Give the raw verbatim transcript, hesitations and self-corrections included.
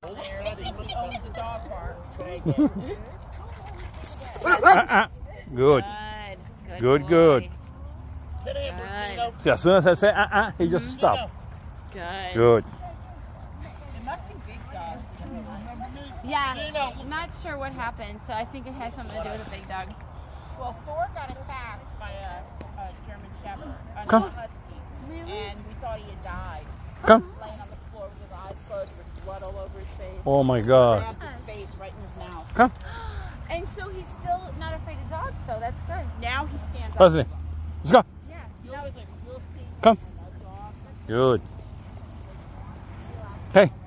He owns a dog park. uh-uh. Good. Good, good. Good. See, as soon as I say uh-uh, he just stopped. Good. Good. It must be big dogs. Yeah, I'm not sure what happened, so I think it had something to do with a big dog. Well, Thor got attacked by a, a German Shepherd, a Come. husky, Really? and we thought he had died. Come. He was laying on the floor with his eyes closed with blood all over his face. Oh my God. Grabbed his face right in his mouth. Come. And so he's still not afraid of dogs, though. That's good. Now he stands up. Wesley, let's go. Yeah. You'll, you'll see Come. a dog. Good. Hey.